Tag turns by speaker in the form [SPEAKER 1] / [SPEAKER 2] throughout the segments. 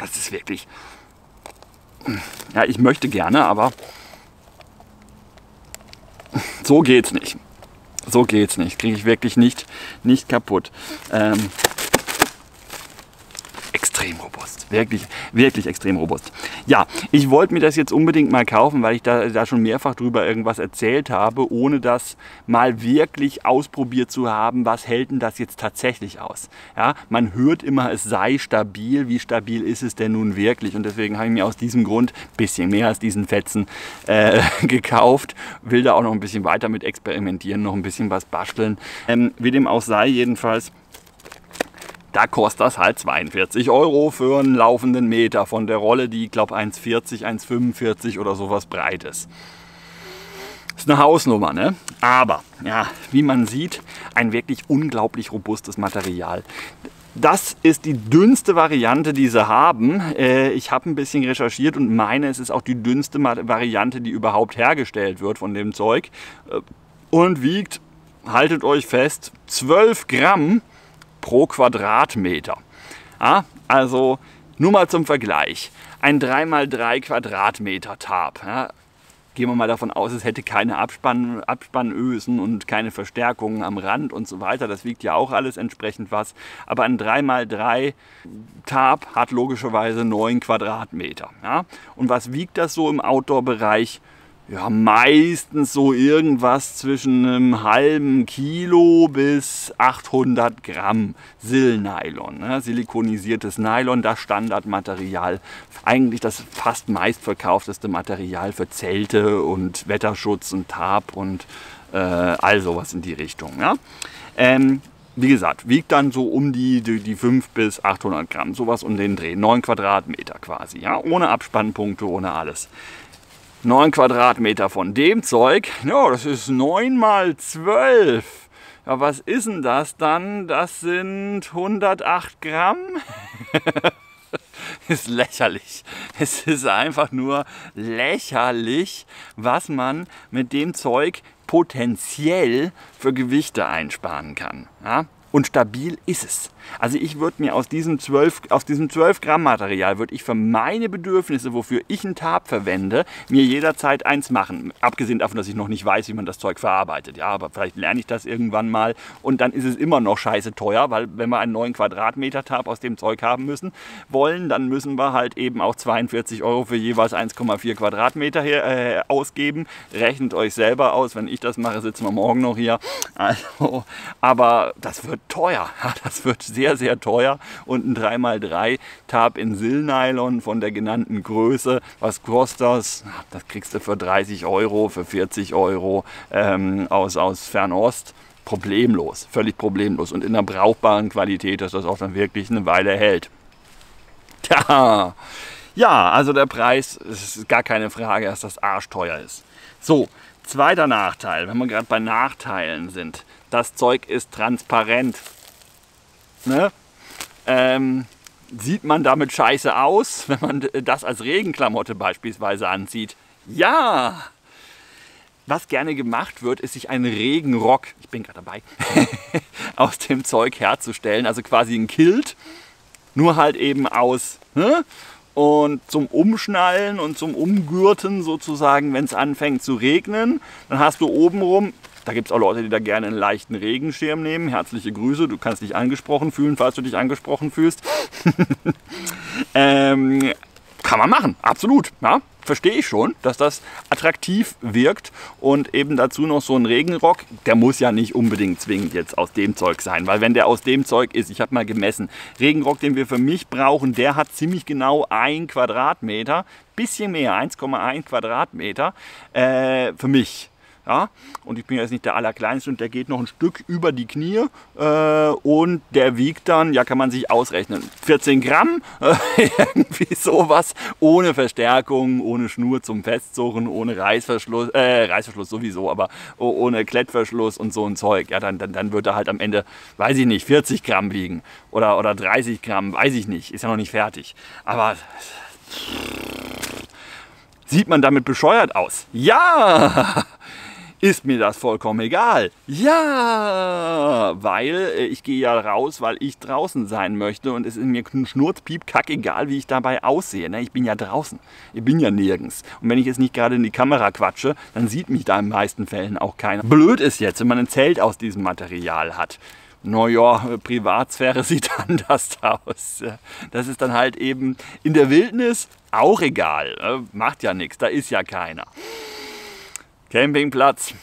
[SPEAKER 1] Das ist wirklich... Ja, ich möchte gerne, aber so geht's nicht. So geht's nicht. Kriege ich wirklich nicht kaputt. Extrem robust. Wirklich, wirklich extrem robust. Ja, ich wollte mir das jetzt unbedingt mal kaufen, weil ich da schon mehrfach drüber irgendwas erzählt habe, ohne das mal wirklich ausprobiert zu haben, was hält denn das jetzt tatsächlich aus. Ja, man hört immer, es sei stabil. Wie stabil ist es denn nun wirklich? Und deswegen habe ich mir aus diesem Grund ein bisschen mehr als diesen Fetzen gekauft. Will da auch noch ein bisschen weiter mit experimentieren, noch ein bisschen was basteln. Wie dem auch sei, jedenfalls, da kostet das halt 42 € für einen laufenden Meter von der Rolle, die, ich glaube, 1,40, 1,45 oder sowas breit ist. Ist eine Hausnummer, ne? Aber, ja, wie man sieht, ein wirklich unglaublich robustes Material. Das ist die dünnste Variante, die sie haben. Ich habe ein bisschen recherchiert und meine, es ist auch die dünnste Variante, die überhaupt hergestellt wird von dem Zeug. Und wiegt, haltet euch fest, 12 Gramm pro Quadratmeter. Ja, also nur mal zum Vergleich. Ein 3×3 Quadratmeter Tarp. Ja, gehen wir mal davon aus, es hätte keine Abspannösen und keine Verstärkungen am Rand und so weiter. Das wiegt ja auch alles entsprechend was. Aber ein 3×3 Tarp hat logischerweise 9 Quadratmeter. Ja? Und was wiegt das so im Outdoor-Bereich? Ja, meistens so irgendwas zwischen einem halben Kilo bis 800 Gramm Silnylon. Ne? Silikonisiertes Nylon, das Standardmaterial. Eigentlich das fast meistverkaufteste Material für Zelte und Wetterschutz und Tarp und all sowas in die Richtung. Ja? Wie gesagt, wiegt dann so um die 5 bis 800 Gramm, sowas um den Dreh. 9 Quadratmeter quasi, ja? Ohne Abspannpunkte, ohne alles. 9 Quadratmeter von dem Zeug, ja, das ist 9 mal 12. Ja, was ist denn das dann? Das sind 108 Gramm. Ist lächerlich. Es ist einfach nur lächerlich, was man mit dem Zeug potenziell für Gewichte einsparen kann. Ja? Und stabil ist es. Also ich würde mir aus diesem 12 Gramm Material, würde ich für meine Bedürfnisse, wofür ich einen Tarp verwende, mir jederzeit eins machen. Abgesehen davon, dass ich noch nicht weiß, wie man das Zeug verarbeitet. Ja, aber vielleicht lerne ich das irgendwann mal und dann ist es immer noch scheiße teuer, weil wenn wir einen 9 Quadratmeter Tarp aus dem Zeug haben wollen, dann müssen wir halt eben auch 42 € für jeweils 1,4 Quadratmeter hier, ausgeben. Rechnet euch selber aus, wenn ich das mache, sitzen wir morgen noch hier. Also, aber das wird teuer. Das wird sehr, sehr teuer. Und ein 3×3 Tarp in Silnylon von der genannten Größe. Was kostet das? Das kriegst du für 30 €, für 40 € aus Fernost. Problemlos, völlig problemlos. Und in einer brauchbaren Qualität, dass das auch dann wirklich eine Weile hält. Tja, ja, also der Preis, es ist gar keine Frage, dass das arschteuer ist. So, zweiter Nachteil, wenn wir gerade bei Nachteilen sind. Das Zeug ist transparent. Ne? Sieht man damit scheiße aus, wenn man das als Regenklamotte beispielsweise anzieht? Ja! Was gerne gemacht wird, ist sich einen Regenrock, ich bin gerade dabei, aus dem Zeug herzustellen. Also quasi ein Kilt, nur halt eben aus. Ne? Und zum Umschnallen und zum Umgürten sozusagen, wenn es anfängt zu regnen, dann hast du obenrum, da gibt es auch Leute, die da gerne einen leichten Regenschirm nehmen. Herzliche Grüße, du kannst dich angesprochen fühlen, falls du dich angesprochen fühlst. Kann man machen, absolut. Ja? Verstehe ich schon, dass das attraktiv wirkt und eben dazu noch so ein Regenrock, der muss ja nicht unbedingt zwingend jetzt aus dem Zeug sein, weil wenn der aus dem Zeug ist, ich habe mal gemessen, Regenrock, den wir für mich brauchen, der hat ziemlich genau 1 Quadratmeter, bisschen mehr, 1,1 Quadratmeter für mich. Ja, und ich bin jetzt nicht der Allerkleinste und der geht noch ein Stück über die Knie und der wiegt dann, ja, kann man sich ausrechnen, 14 Gramm, irgendwie sowas, ohne Verstärkung, ohne Schnur zum Festzurren, ohne Reißverschluss sowieso, aber ohne Klettverschluss und so ein Zeug. Ja, dann wird er halt am Ende, weiß ich nicht, 40 Gramm wiegen oder 30 Gramm, weiß ich nicht, ist ja noch nicht fertig. Aber sieht man damit bescheuert aus? Ja! ist mir das vollkommen egal. Ja, weil ich gehe ja raus, weil ich draußen sein möchte und es ist mir schnurzpiep kackegal, wie ich dabei aussehe. Ne? Ich bin ja draußen, ich bin ja nirgends. Und wenn ich jetzt nicht gerade in die Kamera quatsche, dann sieht mich da in den meisten Fällen auch keiner. Blöd ist jetzt, wenn man ein Zelt aus diesem Material hat. Naja, Privatsphäre sieht anders aus. Das ist dann halt eben in der Wildnis auch egal. Macht ja nichts, da ist ja keiner. Campingplatz,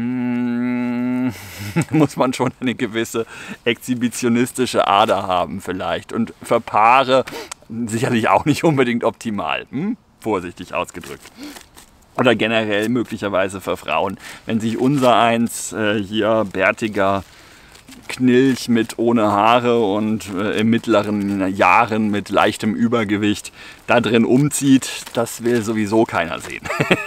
[SPEAKER 1] muss man schon eine gewisse exhibitionistische Ader haben vielleicht. Und für Paare sicherlich auch nicht unbedingt optimal. Vorsichtig ausgedrückt. Oder generell möglicherweise für Frauen. Wenn sich unsereins hier bärtiger Knilch mit ohne Haare und in mittleren Jahren mit leichtem Übergewicht da drin umzieht, das will sowieso keiner sehen.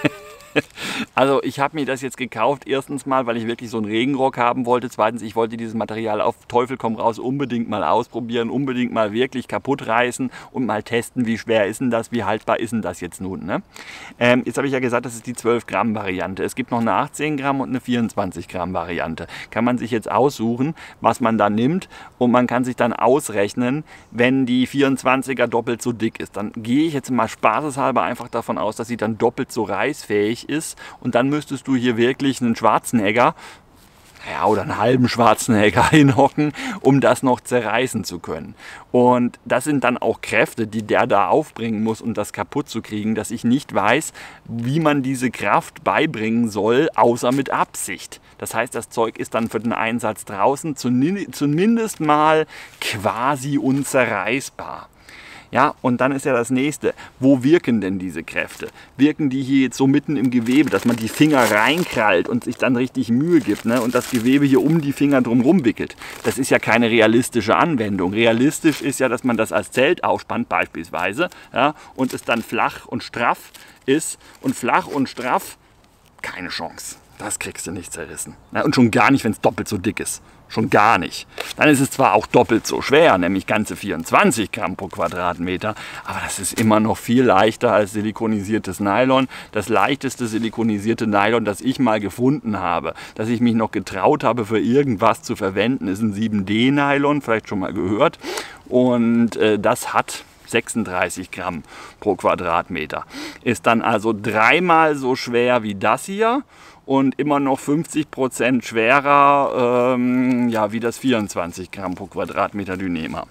[SPEAKER 1] Also ich habe mir das jetzt gekauft, erstens mal, weil ich wirklich so einen Regenrock haben wollte, zweitens, ich wollte dieses Material auf Teufel komm raus unbedingt mal ausprobieren, unbedingt mal wirklich kaputt reißen und mal testen, wie schwer ist denn das, wie haltbar ist denn das jetzt nun. Ne? Jetzt habe ich ja gesagt, das ist die 12 Gramm Variante. Es gibt noch eine 18 Gramm und eine 24 Gramm Variante. Kann man sich jetzt aussuchen, was man da nimmt und man kann sich dann ausrechnen, wenn die 24er doppelt so dick ist. Dann gehe ich jetzt mal spaßeshalber einfach davon aus, dass sie dann doppelt so reißfähig ist und dann müsstest du hier wirklich einen Schwarzenegger, ja, oder einen halben Schwarzenegger hinhocken, um das noch zerreißen zu können. Und das sind dann auch Kräfte, die der da aufbringen muss, um das kaputt zu kriegen, dass ich nicht weiß, wie man diese Kraft beibringen soll, außer mit Absicht. Das heißt, das Zeug ist dann für den Einsatz draußen zumindest mal quasi unzerreißbar. Ja, und dann ist ja das nächste, wo wirken denn diese Kräfte? Wirken die hier jetzt so mitten im Gewebe, dass man die Finger reinkrallt und sich dann richtig Mühe gibt, ne? Und das Gewebe hier um die Finger drumherum wickelt? Das ist ja keine realistische Anwendung. Realistisch ist ja, dass man das als Zelt aufspannt beispielsweise, ja, und es dann flach und straff ist. Und flach und straff, keine Chance. Das kriegst du nicht zerrissen. Ja, und schon gar nicht, wenn es doppelt so dick ist. Schon gar nicht. Dann ist es zwar auch doppelt so schwer, nämlich ganze 24 Gramm pro Quadratmeter, aber das ist immer noch viel leichter als silikonisiertes Nylon. Das leichteste silikonisierte Nylon, das ich mal gefunden habe, das ich mich noch getraut habe, für irgendwas zu verwenden, ist ein 7D-Nylon, vielleicht schon mal gehört. Und das hat 36 Gramm pro Quadratmeter. Ist dann also dreimal so schwer wie das hier. Und immer noch 50% schwerer ja, wie das 24 Gramm pro Quadratmeter Dyneema.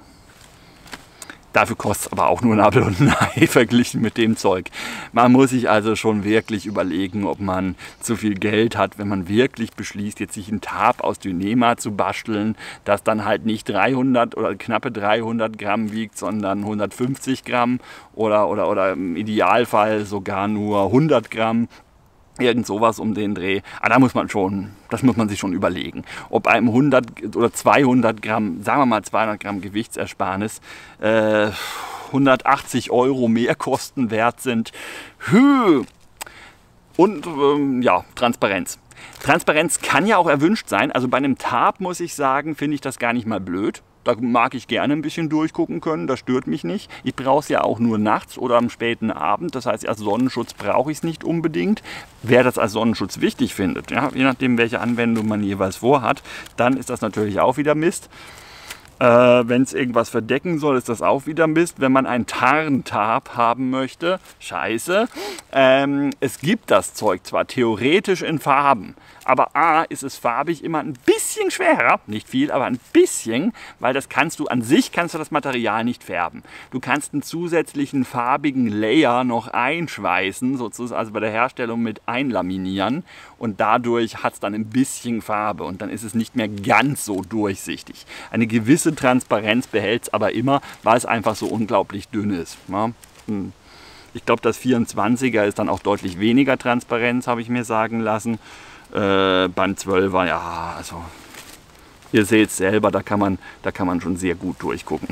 [SPEAKER 1] Dafür kostet es aber auch nur ein Apfel und ein Ei verglichen mit dem Zeug. Man muss sich also schon wirklich überlegen, ob man zu viel Geld hat, wenn man wirklich beschließt, jetzt sich ein Tarp aus Dyneema zu basteln, das dann halt nicht 300 oder knappe 300 Gramm wiegt, sondern 150 Gramm oder im Idealfall sogar nur 100 Gramm. Irgend sowas um den Dreh. Aber da muss man schon, das muss man sich schon überlegen. Ob einem 100 oder 200 Gramm, sagen wir mal 200 Gramm Gewichtsersparnis, 180 € mehr Kosten wert sind. Und ja, Transparenz. Transparenz kann ja auch erwünscht sein. Also bei einem Tarp muss ich sagen, finde ich das gar nicht mal blöd. Da mag ich gerne ein bisschen durchgucken können, das stört mich nicht. Ich brauche es ja auch nur nachts oder am späten Abend. Das heißt, als Sonnenschutz brauche ich es nicht unbedingt. Wer das als Sonnenschutz wichtig findet, ja, je nachdem, welche Anwendung man jeweils vorhat, dann ist das natürlich auch wieder Mist. Wenn es irgendwas verdecken soll, ist das auch wieder Mist. Wenn man ein Tarntarp haben möchte, scheiße. Es gibt das Zeug zwar theoretisch in Farben, aber A, ist es farbig immer ein bisschen schwerer, nicht viel, aber ein bisschen, weil das kannst du, an sich kannst du das Material nicht färben. Du kannst einen zusätzlichen farbigen Layer noch einschweißen, sozusagen, also bei der Herstellung mit einlaminieren, und dadurch hat es dann ein bisschen Farbe und dann ist es nicht mehr ganz so durchsichtig. Eine gewisse Transparenz behält es aber immer, weil es einfach so unglaublich dünn ist. Ja? Ich glaube, das 24er ist dann auch deutlich weniger Transparenz, habe ich mir sagen lassen. Beim 12er, ja, also ihr seht es selber, da kann man schon sehr gut durchgucken.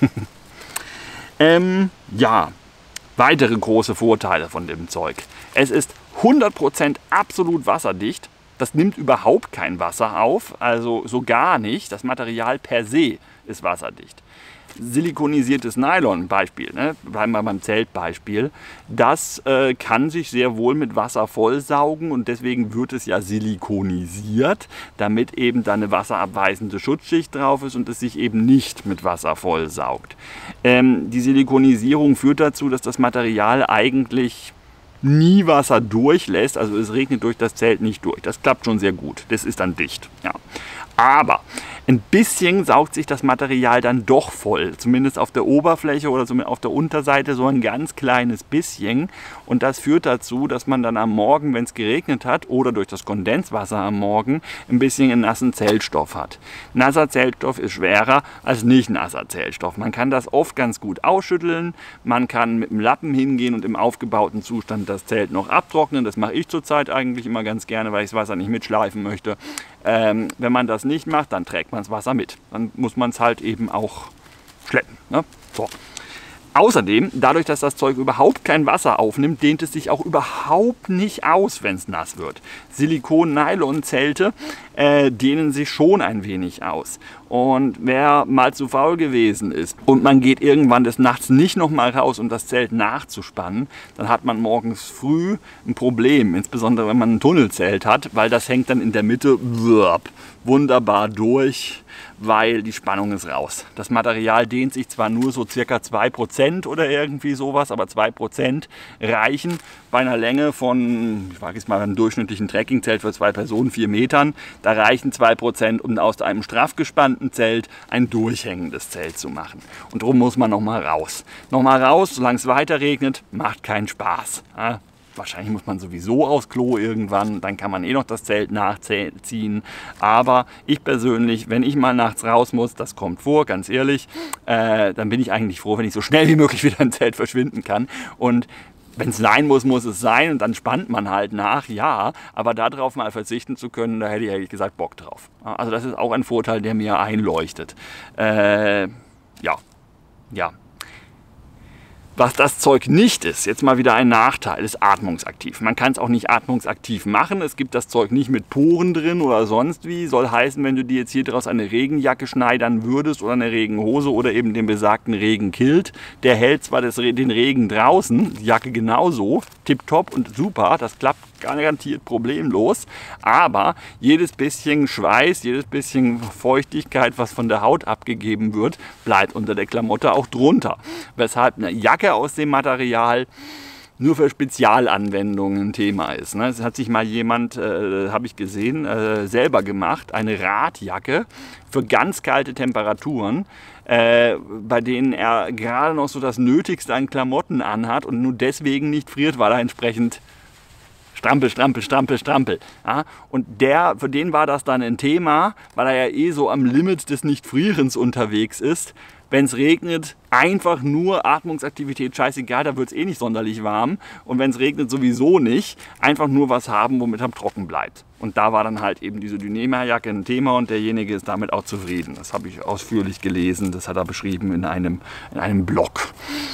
[SPEAKER 1] Ja, weitere große Vorteile von dem Zeug. Es ist 100% absolut wasserdicht. Das nimmt überhaupt kein Wasser auf, also so gar nicht. Das Material per se ist wasserdicht. Silikonisiertes Nylon, Beispiel, ne? Bleiben wir beim Zeltbeispiel, das kann sich sehr wohl mit Wasser vollsaugen und deswegen wird es ja silikonisiert, damit eben da eine wasserabweisende Schutzschicht drauf ist und es sich eben nicht mit Wasser vollsaugt. Die Silikonisierung führt dazu, dass das Material eigentlich nie Wasser durchlässt, also es regnet durch das Zelt nicht durch. Das klappt schon sehr gut, das ist dann dicht. Ja. Aber ein bisschen saugt sich das Material dann doch voll, zumindest auf der Oberfläche oder zumindest auf der Unterseite so ein ganz kleines bisschen. Und das führt dazu, dass man dann am Morgen, wenn es geregnet hat oder durch das Kondenswasser am Morgen, ein bisschen einen nassen Zeltstoff hat. Nasser Zeltstoff ist schwerer als nicht nasser Zeltstoff. Man kann das oft ganz gut ausschütteln, man kann mit dem Lappen hingehen und im aufgebauten Zustand das Zelt noch abtrocknen. Das mache ich zurzeit eigentlich immer ganz gerne, weil ich das Wasser nicht mitschleifen möchte. Wenn man das nicht macht, dann trägt man das Wasser mit. Dann muss man es halt eben auch schleppen. Ne? So. Außerdem, dadurch, dass das Zeug überhaupt kein Wasser aufnimmt, dehnt es sich auch überhaupt nicht aus, wenn es nass wird. Silikon-Nylon-Zelte dehnen sich schon ein wenig aus. Und wer mal zu faul gewesen ist und man geht irgendwann des Nachts nicht nochmal raus, um das Zelt nachzuspannen, dann hat man morgens früh ein Problem, insbesondere wenn man ein Tunnelzelt hat, weil das hängt dann in der Mitte wunderbar durch, weil die Spannung ist raus. Das Material dehnt sich zwar nur so circa 2% oder irgendwie sowas, aber 2% reichen bei einer Länge von, ich sage jetzt mal, einem durchschnittlichen Trekkingzelt für 2 Personen, 4 Metern. Da reichen 2%, um aus einem straff gespannten Zelt ein durchhängendes Zelt zu machen. Und darum muss man nochmal raus. Nochmal raus, solange es weiter regnet, macht keinen Spaß. Ja? Wahrscheinlich muss man sowieso aufs Klo irgendwann, dann kann man eh noch das Zelt nachziehen. Aber ich persönlich, wenn ich mal nachts raus muss, das kommt vor, ganz ehrlich, dann bin ich eigentlich froh, wenn ich so schnell wie möglich wieder im Zelt verschwinden kann. Und wenn es sein muss, muss es sein und dann spannt man halt nach, ja. Aber darauf mal verzichten zu können, da hätte ich ehrlich gesagt Bock drauf. Also das ist auch ein Vorteil, der mir einleuchtet. Ja. Was das Zeug nicht ist, jetzt mal wieder ein Nachteil, ist atmungsaktiv. Man kann es auch nicht atmungsaktiv machen. Es gibt das Zeug nicht mit Poren drin oder sonst wie. Soll heißen, wenn du dir jetzt hier draus eine Regenjacke schneidern würdest oder eine Regenhose oder eben den besagten Regenkilt, der hält zwar den Regen draußen, die Jacke genauso, tipptopp und super, das klappt garantiert problemlos, aber jedes bisschen Schweiß, jedes bisschen Feuchtigkeit, was von der Haut abgegeben wird, bleibt unter der Klamotte auch drunter. Weshalb eine Jacke aus dem Material nur für Spezialanwendungen ein Thema ist. Es hat sich mal jemand, habe ich gesehen, selber gemacht, eine Radjacke für ganz kalte Temperaturen, bei denen er gerade noch so das Nötigste an Klamotten anhat und nur deswegen nicht friert, weil er entsprechend Strampel, Strampel, Strampel, Strampel. Ja? Und für den war das dann ein Thema, weil er ja eh so am Limit des Nicht-Frierens unterwegs ist. Wenn es regnet, einfach nur Atmungsaktivität, scheißegal, da wird es eh nicht sonderlich warm. Und wenn es regnet, sowieso nicht. Einfach nur was haben, womit er trocken bleibt. Und da war dann halt eben diese Dyneema-Jacke ein Thema und derjenige ist damit auch zufrieden. Das habe ich ausführlich gelesen, das hat er beschrieben in einem Blog.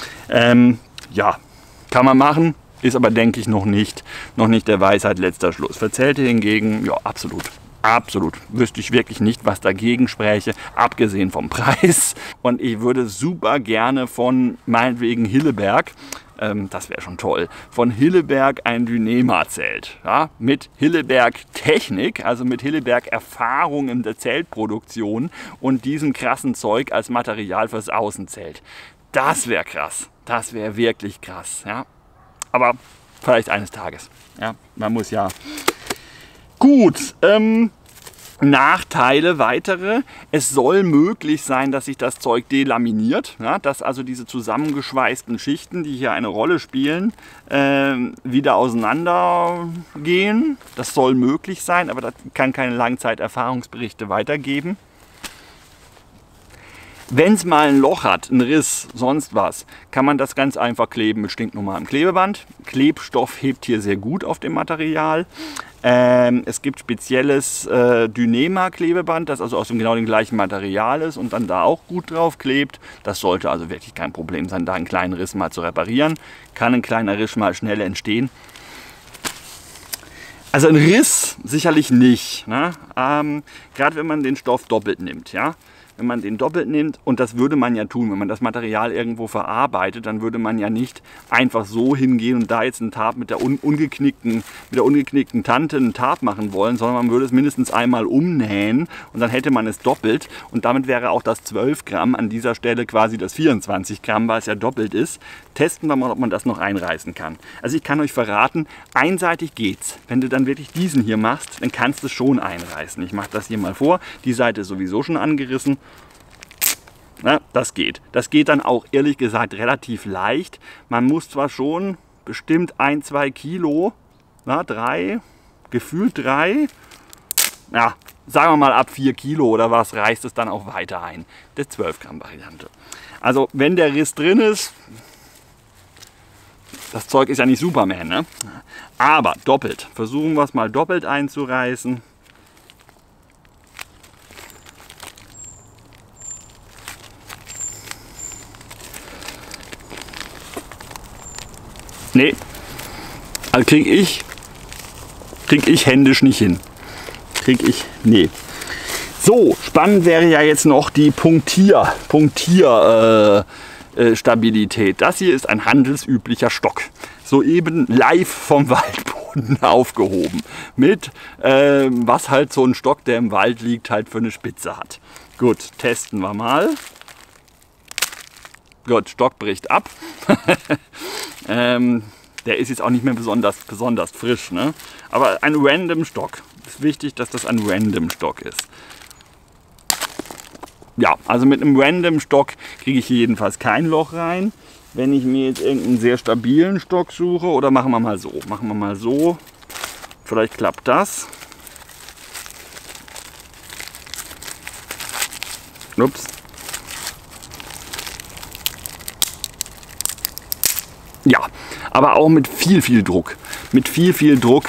[SPEAKER 1] Ja, kann man machen. Ist aber, denke ich, noch nicht der Weisheit letzter Schluss. Für Zelte hingegen, ja, absolut. Absolut. Wüsste ich wirklich nicht, was dagegen spräche, abgesehen vom Preis. Und ich würde super gerne von, meinetwegen Hilleberg, das wäre schon toll, von Hilleberg ein Dyneema-Zelt. Ja, mit Hilleberg-Technik, also mit Hilleberg-Erfahrung in der Zeltproduktion und diesem krassen Zeug als Material fürs Außenzelt. Das wäre krass. Das wäre wirklich krass. Ja. Aber vielleicht eines Tages. Ja, man muss ja. Gut, Nachteile weitere. Es soll möglich sein, dass sich das Zeug delaminiert. Ja, dass also diese zusammengeschweißten Schichten, die hier eine Rolle spielen, wieder auseinandergehen. Das soll möglich sein, aber das kann keine Langzeiterfahrungsberichte weitergeben. Wenn es mal ein Loch hat, einen Riss, sonst was, kann man das ganz einfach kleben mit stinknormalem Klebeband. Klebstoff hebt hier sehr gut auf dem Material. Es gibt spezielles Dyneema-Klebeband, das also aus dem genau dem gleichen Material ist und dann da auch gut drauf klebt. Das sollte also wirklich kein Problem sein, da einen kleinen Riss mal zu reparieren. Kann ein kleiner Riss mal schnell entstehen. Also ein Riss sicherlich nicht, ne? Gerade wenn man den Stoff doppelt nimmt, ja. wenn man den doppelt nimmt, und das würde man ja tun, wenn man das Material irgendwo verarbeitet, dann würde man ja nicht einfach so hingehen und da jetzt einen Tarp mit der ungeknickten Tante einen Tarp machen wollen, sondern man würde es mindestens einmal umnähen und dann hätte man es doppelt und damit wäre auch das 12 Gramm an dieser Stelle quasi das 24 Gramm, weil es ja doppelt ist. Testen wir mal, ob man das noch einreißen kann. Also ich kann euch verraten, einseitig geht's. Wenn du dann wirklich diesen hier machst, dann kannst du es schon einreißen. Ich mache das hier mal vor. Die Seite ist sowieso schon angerissen. Na, das geht. Das geht dann auch ehrlich gesagt relativ leicht. Man muss zwar schon bestimmt 1-2 Kilo, na, 3, gefühlt 3, ja, sagen wir mal ab 4 Kilo oder was, reißt es dann auch weiter ein. Das 12 Gramm Variante. Also wenn der Riss drin ist, das Zeug ist ja nicht Superman, ne? Aber doppelt. Versuchen wir es mal doppelt einzureißen. Nee, also krieg ich händisch nicht hin. Nee. So, spannend wäre ja jetzt noch die Stabilität. Das hier ist ein handelsüblicher Stock. Soeben live vom Waldboden aufgehoben. Mit, was halt so ein Stock, der im Wald liegt, halt für eine Spitze hat. Gut, testen wir mal. Gut, Stock bricht ab. Der ist jetzt auch nicht mehr besonders frisch, ne? Aber ein random Stock. Es ist wichtig, dass das ein random Stock ist. Ja, also mit einem random Stock kriege ich hier jedenfalls kein Loch rein. Wenn ich mir jetzt irgendeinen sehr stabilen Stock suche, oder machen wir mal so. Vielleicht klappt das. Ups. Ja, aber auch mit viel Druck. Mit viel Druck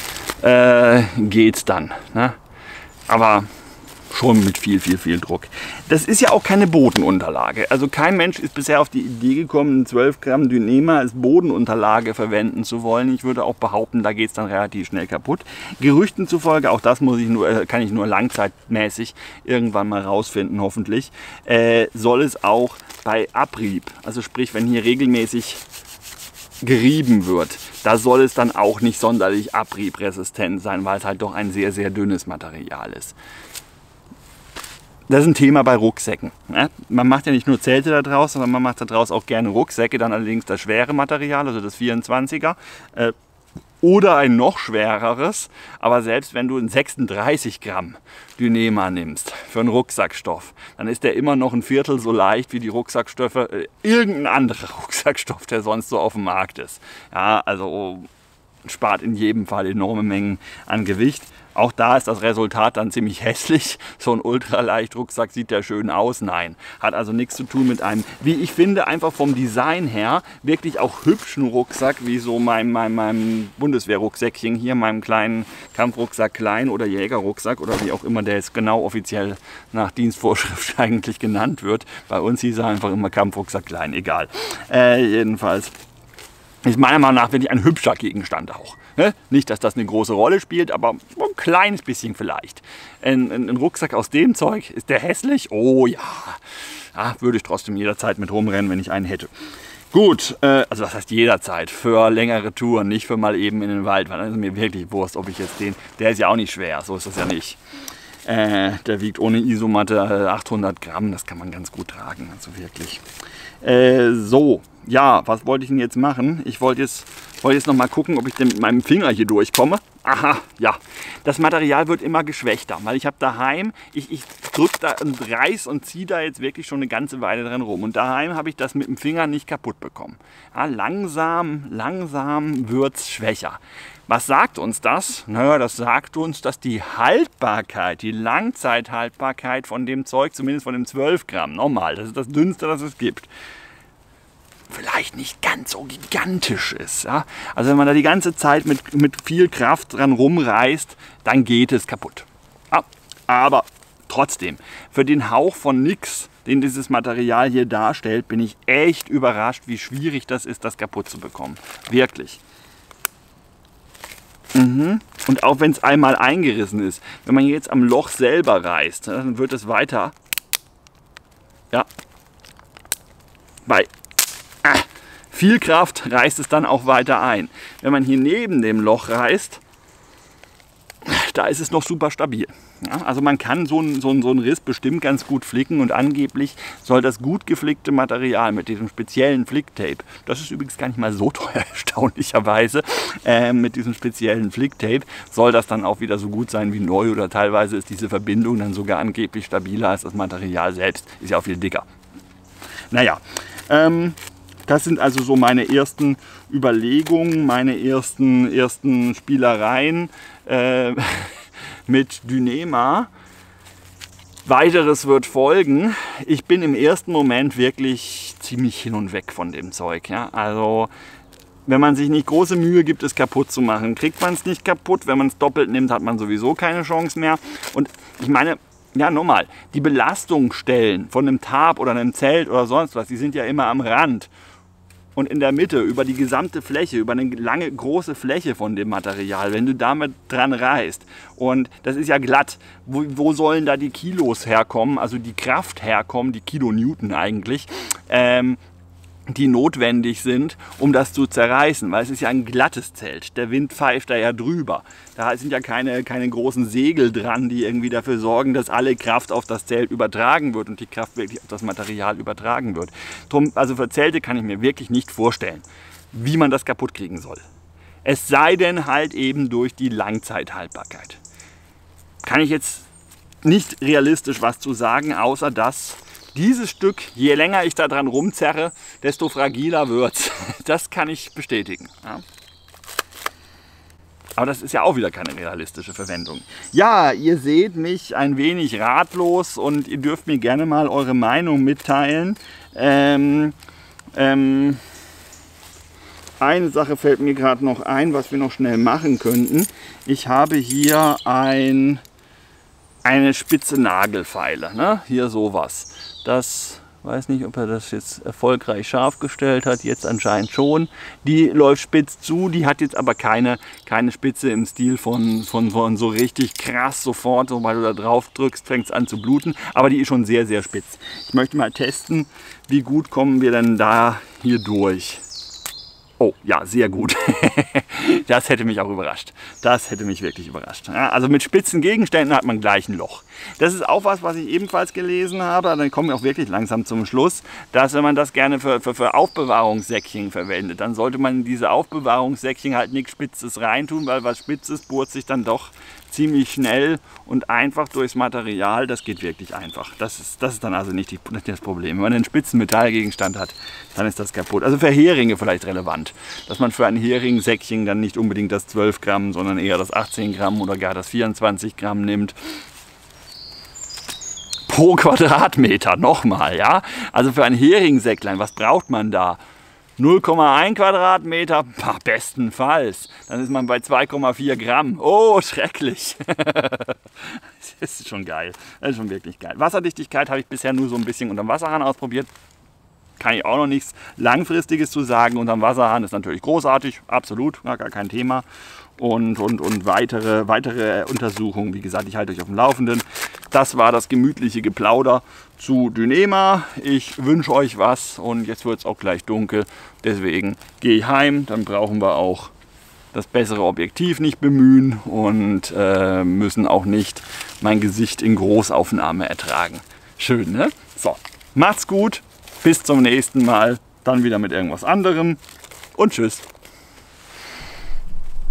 [SPEAKER 1] geht's dann. Ne? Aber schon mit viel Druck. Das ist ja auch keine Bodenunterlage. Also kein Mensch ist bisher auf die Idee gekommen, 12 Gramm Dyneema als Bodenunterlage verwenden zu wollen. Ich würde auch behaupten, da geht es dann relativ schnell kaputt. Gerüchten zufolge, auch das kann ich nur langzeitmäßig irgendwann mal rausfinden, hoffentlich, soll es auch bei Abrieb, also sprich, wenn hier regelmäßig gerieben wird, da soll es dann auch nicht sonderlich abriebresistent sein, weil es halt doch ein sehr dünnes Material ist. Das ist ein Thema bei Rucksäcken. Ne? Man macht ja nicht nur Zelte da draus, sondern man macht da draus auch gerne Rucksäcke, dann allerdings das schwere Material, also das 24er. Oder ein noch schwereres, aber selbst wenn du einen 36 Gramm Dyneema nimmst für einen Rucksackstoff, dann ist der immer noch ein Viertel so leicht wie die Rucksackstoffe, irgendein anderer Rucksackstoff, der sonst so auf dem Markt ist. Ja, also spart in jedem Fall enorme Mengen an Gewicht. Auch da ist das Resultat dann ziemlich hässlich. So ein Ultraleicht-Rucksack sieht ja schön aus. Nein, hat also nichts zu tun mit einem, wie ich finde, einfach vom Design her wirklich auch hübschen Rucksack, wie so meinem Bundeswehrrucksäckchen hier, meinem kleinen Kampfrucksack klein oder Jägerrucksack oder wie auch immer der jetzt genau offiziell nach Dienstvorschrift eigentlich genannt wird. Bei uns hieß er einfach immer Kampfrucksack klein, egal. Jedenfalls ist meiner Meinung nach wirklich ein hübscher Gegenstand auch. Nicht, dass das eine große Rolle spielt, aber ein kleines bisschen vielleicht. Ein Rucksack aus dem Zeug, ist der hässlich? Oh ja. Ja, würde ich trotzdem jederzeit mit rumrennen, wenn ich einen hätte. Gut, also das heißt jederzeit, für längere Touren, nicht für mal eben in den Wald, weil dann ist mir wirklich Wurst, ob ich jetzt der ist ja auch nicht schwer, so ist das ja nicht. Der wiegt ohne Isomatte 800 Gramm, das kann man ganz gut tragen, also wirklich. So, ja, was wollte ich denn jetzt machen? Ich wollte jetzt noch mal gucken, ob ich denn mit meinem Finger hier durchkomme. Aha, ja. Das Material wird immer geschwächter, weil ich habe daheim, ich drücke da und reiß und ziehe da jetzt wirklich schon eine ganze Weile dran rum. Und daheim habe ich das mit dem Finger nicht kaputt bekommen. Ja, langsam wird es schwächer. Was sagt uns das? Naja, das sagt uns, dass die Haltbarkeit, die Langzeithaltbarkeit von dem Zeug, zumindest von dem 12 Gramm, normal, das ist das dünnste, das es gibt, vielleicht nicht ganz so gigantisch ist. Ja? Also wenn man da die ganze Zeit mit viel Kraft dran rumreißt, dann geht es kaputt. Ja, aber trotzdem, für den Hauch von nix, den dieses Material hier darstellt, bin ich echt überrascht, wie schwierig das ist, das kaputt zu bekommen. Wirklich. Und auch wenn es einmal eingerissen ist, wenn man jetzt am Loch selber reißt, dann wird es weiter Ja. Bei viel Kraft reißt es dann auch weiter ein. Wenn man hier neben dem Loch reißt, da ist es noch super stabil. Ja, also man kann so einen Riss bestimmt ganz gut flicken und angeblich soll das gut geflickte Material mit diesem speziellen Flicktape, das ist übrigens gar nicht mal so teuer, erstaunlicherweise, mit diesem speziellen Flicktape soll das dann auch wieder so gut sein wie neu oder teilweise ist diese Verbindung dann sogar angeblich stabiler als das Material selbst, ist ja auch viel dicker. Naja, das sind also so meine ersten Überlegungen, meine ersten Spielereien mit Dyneema. Weiteres wird folgen. Ich bin im ersten Moment wirklich ziemlich hin und weg von dem Zeug. Ja? Also wenn man sich nicht große Mühe gibt, es kaputt zu machen, kriegt man es nicht kaputt. Wenn man es doppelt nimmt, hat man sowieso keine Chance mehr. Und ich meine, ja nochmal, die Belastungsstellen von einem Tarp oder einem Zelt oder sonst was, die sind ja immer am Rand. Und in der Mitte, über die gesamte Fläche, über eine lange, große Fläche von dem Material, wenn du damit dran reißt. Und das ist ja glatt. Wo sollen da die Kilos herkommen, also die Kraft herkommen, die Kilonewton eigentlich, die notwendig sind, um das zu zerreißen, weil es ist ja ein glattes Zelt. Der Wind pfeift da ja drüber. Da sind ja keine großen Segel dran, die irgendwie dafür sorgen, dass alle Kraft auf das Zelt übertragen wird und die Kraft wirklich auf das Material übertragen wird. Drum, also für Zelte kann ich mir wirklich nicht vorstellen, wie man das kaputt kriegen soll. Es sei denn halt eben durch die Langzeithaltbarkeit. Kann ich jetzt nicht realistisch was zu sagen, außer dass dieses Stück, je länger ich da dran rumzerre, desto fragiler wird es. Das kann ich bestätigen. Ja. Aber das ist ja auch wieder keine realistische Verwendung. Ja, ihr seht mich ein wenig ratlos und ihr dürft mir gerne mal eure Meinung mitteilen. Eine Sache fällt mir gerade noch ein, was wir noch schnell machen könnten. Ich habe hier eine spitze Nagelfeile, ne? Hier sowas. Das, weiß nicht, ob er das jetzt erfolgreich scharf gestellt hat, jetzt anscheinend schon. Die läuft spitz zu, die hat jetzt aber keine Spitze im Stil von so richtig krass sofort, sobald du da drauf drückst, fängt es an zu bluten. Aber die ist schon sehr, sehr spitz. Ich möchte mal testen, wie gut kommen wir denn da hier durch. Oh, ja, sehr gut. Das hätte mich auch überrascht. Das hätte mich wirklich überrascht. Ja, also mit spitzen Gegenständen hat man gleich ein Loch. Das ist auch was ich ebenfalls gelesen habe. Dann kommen wir auch wirklich langsam zum Schluss, dass wenn man das gerne für Aufbewahrungssäckchen verwendet, dann sollte man in diese Aufbewahrungssäckchen halt nichts Spitzes reintun, weil was Spitzes bohrt sich dann doch ziemlich schnell und einfach durchs Material. Das geht wirklich einfach. Das ist dann also nicht das Problem. Wenn man einen spitzen Metallgegenstand hat, dann ist das kaputt. Also für Heringe vielleicht relevant, dass man für ein Heringssäckchen dann nicht unbedingt das 12 Gramm, sondern eher das 18 Gramm oder gar das 24 Gramm nimmt. Pro Quadratmeter, nochmal, ja. Also für ein Heringssäcklein, was braucht man da? 0,1 Quadratmeter, bestenfalls. Dann ist man bei 2,4 Gramm. Oh, schrecklich. Das ist schon geil. Das ist schon wirklich geil. Wasserdichtigkeit habe ich bisher nur so ein bisschen unterm Wasserhahn ausprobiert. Kann ich auch noch nichts Langfristiges zu sagen. Unterm Wasserhahn ist natürlich großartig, absolut, gar kein Thema. Und weitere Untersuchungen, wie gesagt, ich halte euch auf dem Laufenden. Das war das gemütliche Geplauder zu Dyneema. Ich wünsche euch was und jetzt wird es auch gleich dunkel. Deswegen gehe ich heim, dann brauchen wir auch das bessere Objektiv nicht bemühen und müssen auch nicht mein Gesicht in Großaufnahme ertragen. Schön, ne? So, macht's gut, bis zum nächsten Mal, dann wieder mit irgendwas anderem und tschüss.